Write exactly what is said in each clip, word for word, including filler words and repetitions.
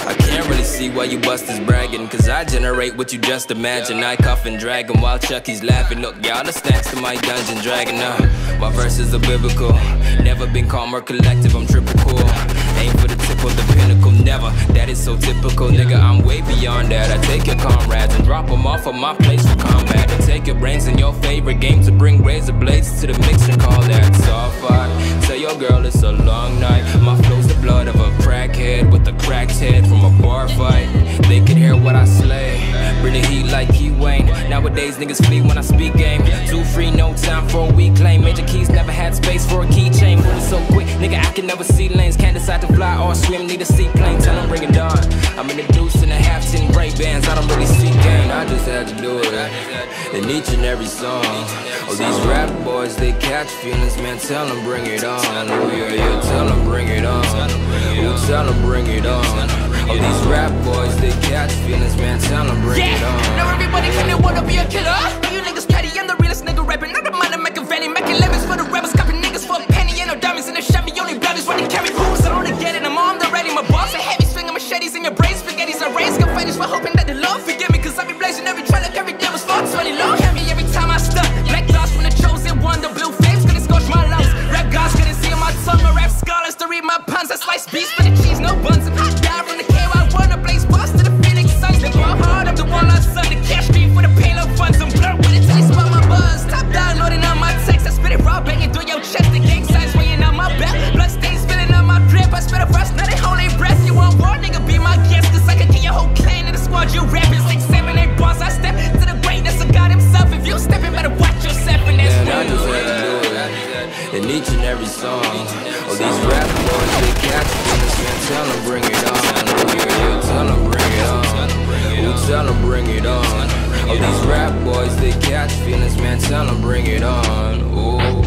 I can't really see why you busters bragging, cause I generate what you just imagine. I cuff and drag him while Chucky's laughing. Look, y'all the stats to my Dungeon Dragon. uh, My verses are biblical, never been calm or collective, I'm triple cool. Aim for the tip of the pinnacle, never, that is so typical. Nigga, I'm way beyond that. I take your comrades and drop them off of my place for combat. And take your brains in your favorite game to bring razor blades to the mix and call that soft fight. Tell your girl it's a long night. My flow's the blood of a crackhead with a cracked head from a bar fight. They can hear what I slay, bring the heat like Key Wayne. Nowadays niggas flee when I speak game. Too free, no time for a weak lane. Major keys never had space for a keychain. Moving so quick, nigga, I can never see lanes. Can't decide to fly or swim, need a seaplane. Tell them bring it on. I'm in the deuce and a half tin Ray Bans. I don't really see game, I just had to do it in each and every song. Oh, these rap boys, they catch feelings, man, tell them bring it on. Oh yeah, yeah, tell them bring it on. Oh, tell them bring it on. Oh, these rap boys, they catch feelings, man, tell them bring yeah. it on. Now everybody claim they wanna be a killer. But you niggas petty, I'm the realest nigga rapping. Not the mind of Machiavelli, making lemons for the rebels, copying niggas for a penny. Ain't no diamonds in the Chevy, only blood is when they carry fools. I don't get it, I'm on the ready. My balls are heavy, swinging machetes in your brain. Spaghettis are raised, can finish for hoping that the Lord forgive me. Cause I be blazing every trail like every day was four twenty low. Hear me every time I stunt. Black dots from the chosen one, the blue flames gonna scorch my lungs. Rap gods gonna see my tongue, my rap scholars to read my puns. I slice beats for the cheese, no buns. And I die from the K Y, wanna blaze bars to the Phoenix Suns. They go hard, I'm the one I son. The cash street for the payload funds. I'm blurred with it till they spot my buzz. Top downloading on my text, I spit it raw, banging through your chest. The gang signs weighing on my back. Blood stains spilling on my drip. I spit a verse, now they hold their breath. You want war, nigga, be my guest. Cause I can get your whole clan in the squad. You rapping six, seven, eight bars. I step to the greatness of God himself. If you stepping, better watch yourself. And that's yeah, I just had to do it in each and every song. Oh, these rap boys, they catch feelings, man, tell them bring it on. Oh yeah, yeah, tell them bring it on. Oh, tell them bring it on. Oh, these rap boys, they catch feelings, man, tell them bring it on. Oh.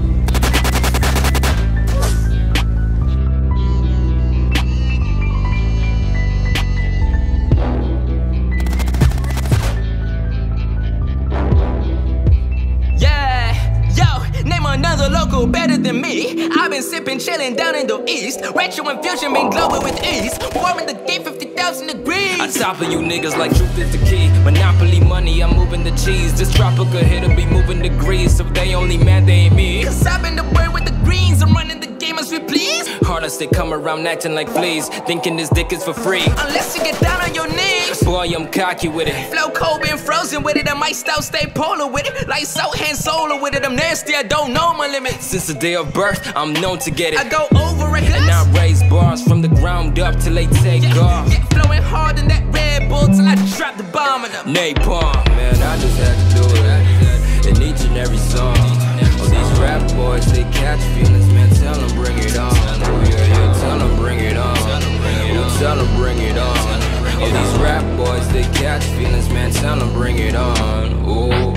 Another local better than me. I've been sipping, chilling down in the east. Retro infusion been glowing with ease. Warming the game fifty thousand degrees. On top of you niggas like truth is the key. Monopoly money, I'm moving the cheese. This tropical hit'll be moving degrees. If they only mad, they ain't me. Cause I've been the bird with the greens. I'm running the game as we please. Hardest they come around acting like fleas, thinking this dick is for free. Unless you get down on your knees. Boy, I'm cocky with it. Flow cold, been frozen with it. I might still stay polar with it. Lights out, hand solo with it. I'm nasty, I don't know my limits. Since the day of birth, I'm known to get it. I go over records, and I raise bars from the ground up till they take yeah, off. Yeah, flowing hard in that Red Bull till I drop the bomb on them. Napalm, man, I just had to do it in each and every song. Oh, these rap boys, they catch feelings, man, tell them bring it on. Oh yeah, yeah, tell them bring it on. Oh, tell them bring it on. Oh, these rap boys, they catch feelings, man, tell them bring it on. Oh.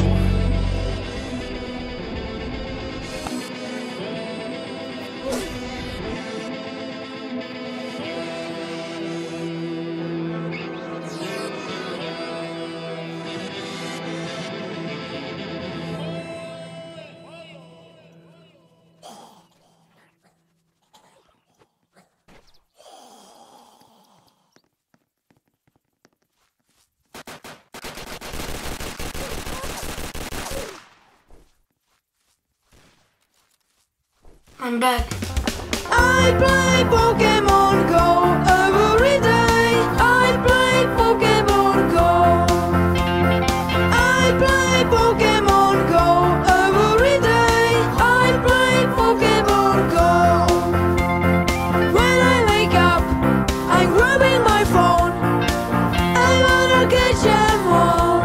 I'm back. I play Pokemon Go every day. I play Pokemon Go. I play Pokemon Go every day. I play Pokemon Go. When I wake up, I'm grabbing my phone. I wanna catch them all.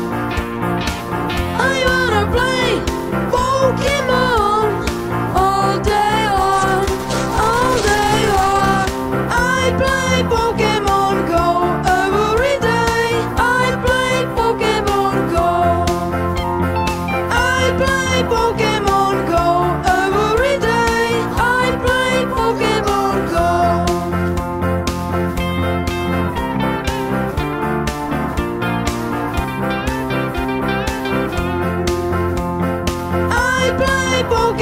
I wanna play Pokemon. Pokemon Go every day. I play Pokemon Go. I play Pokemon Go every day. I play Pokemon Go. I play Pokemon